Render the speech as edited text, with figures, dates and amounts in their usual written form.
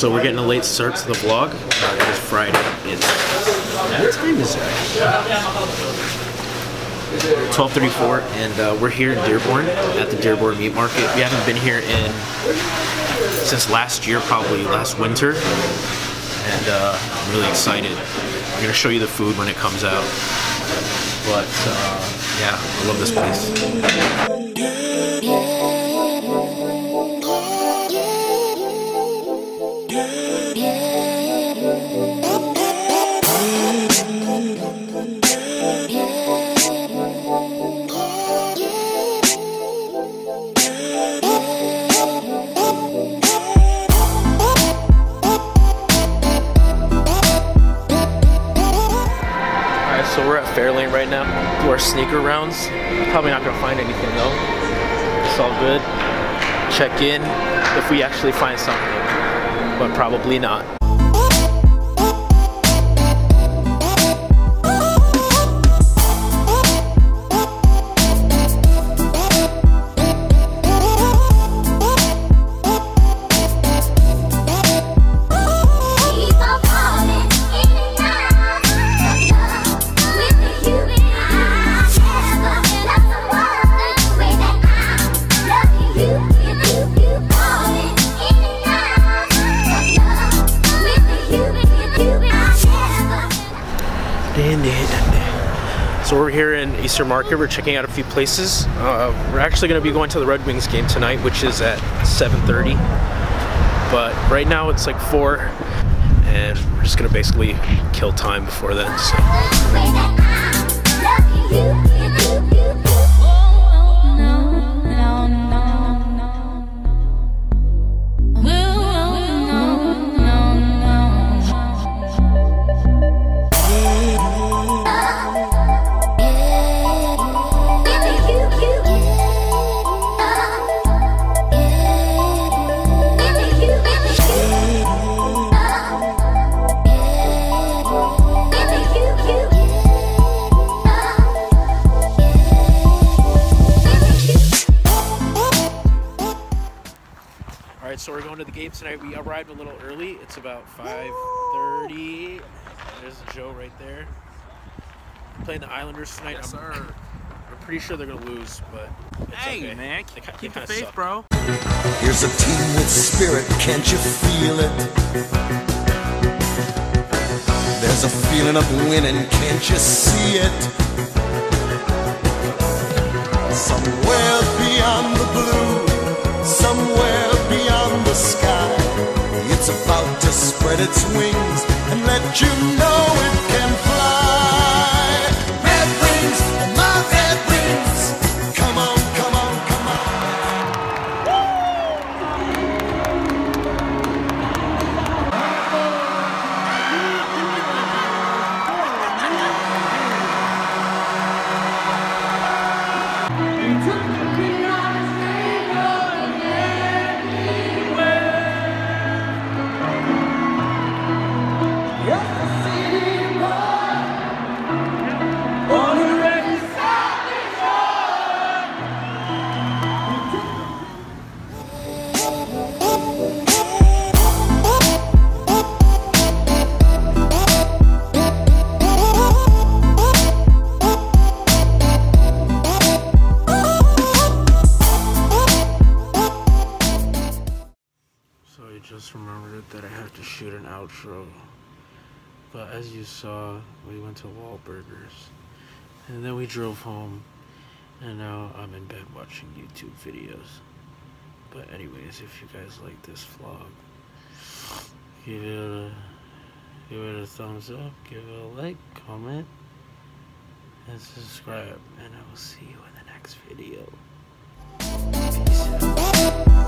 So we're getting a late start to the vlog. It is Friday. What time is it? 12:34, and we're here in Dearborn at the Dearborn Meat Market. We haven't been here since last year, probably last winter, and I'm really excited. I'm gonna show you the food when it comes out. But yeah, I love this place. So we're at Fairlane right now, do our sneaker rounds. Probably not gonna find anything though. It's all good. Check in if we actually find something, but probably not. So we're here in Eastern Market. We're checking out a few places. We're actually going to be going to the Red Wings game tonight, which is at 7:30. But right now it's like 4, and we're just going to basically kill time before then. So. So we're going to the game tonight. We arrived a little early. It's about 5:30. There's Joe right there. We're playing the Islanders tonight. Yes, sir. I'm pretty sure they're gonna lose, but it's hey, okay. man, keep the faith, suck. bro. Here's a team with spirit, can't you feel it? There's a feeling of winning, can't you see it? Somewhere beyond the blue, somewhere beyond the sky, it's about to spread its wings and let you know it can fly. Red wings, my red wings, come on, come on, come on. Just remembered that I have to shoot an outro, but as you saw, we went to Wahlburgers and then we drove home, and now I'm in bed watching YouTube videos. But anyways, if you guys like this vlog, give it a thumbs up, give it a like, comment, and subscribe, and I will see you in the next video. Peace out.